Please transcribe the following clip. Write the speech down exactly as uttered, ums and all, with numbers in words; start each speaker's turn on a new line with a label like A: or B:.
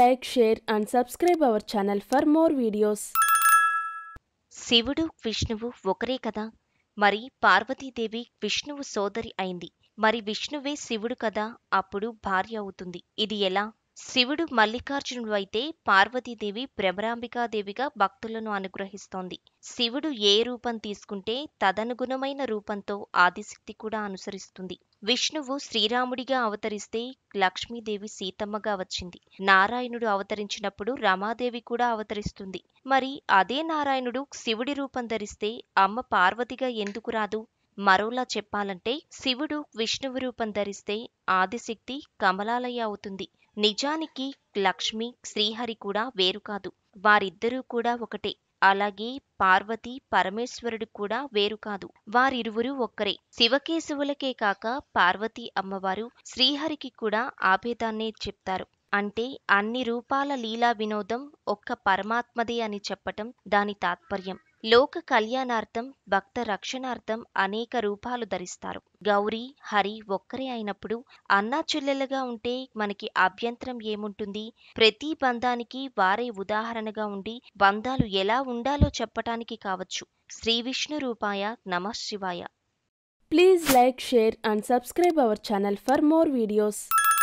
A: like, share and subscribe our channel for more videos.
B: శివుడు విష్ణువు ఒకరే కదా. మరి పార్వతీదేవి విష్ణువు సోదరి అయింది. మరి విష్ణువే శివుడు కదా, అప్పుడు భార్య అవుతుంది. ఇది ఎలా? శివుడు మల్లికార్జునుడు అయితే పార్వతీదేవి భ్రమరాంబికాదేవిగా భక్తులను అనుగ్రహిస్తోంది. శివుడు ఏ రూపం తీసుకుంటే తదనుగుణమైన రూపంతో ఆదిశక్తి కూడా అనుసరిస్తుంది. విష్ణువు శ్రీరాముడిగా అవతరిస్తే లక్ష్మీదేవి సీతమ్మగా వచ్చింది. నారాయణుడు అవతరించినప్పుడు రమాదేవి కూడా అవతరిస్తుంది. మరి అదే నారాయణుడు శివుడి రూపం ధరిస్తే అమ్మ పార్వతిగా ఎందుకు రాదు? మరోలా చెప్పాలంటే శివుడు విష్ణువు రూపం ధరిస్తే ఆదిశక్తి కమలాలయ అవుతుంది. నిజానికి లక్ష్మి శ్రీహరి కూడా వేరు కాదు, వారిద్దరూ కూడా ఒకటే. అలాగే పార్వతి పరమేశ్వరుడు కూడా వేరు కాదు, వారిరువురు ఒక్కరే. శివకేశవులకే కాక పార్వతీ అమ్మవారు శ్రీహరికి కూడా ఆభేదాన్నే చెప్తారు. అంటే అన్ని రూపాల లీలా వినోదం ఒక్క పరమాత్మదే అని చెప్పటం దాని తాత్పర్యం. లోక కళ్యాణార్థం భక్త రక్షణార్థం అనేక రూపాలు ధరిస్తారు. గౌరీ హరి ఒక్కరే అయినప్పుడు అన్నా చెల్లెలుగా ఉంటే మనకి అభ్యంతరం ఏముంటుంది? ప్రతి బంధానికి వారే ఉదాహరణగా ఉండి బంధాలు ఎలా ఉండాలో చెప్పటానికి కావచ్చు. శ్రీ విష్ణు రూపాయ నమః శివాయ.
A: Please like, share and subscribe our channel for more videos.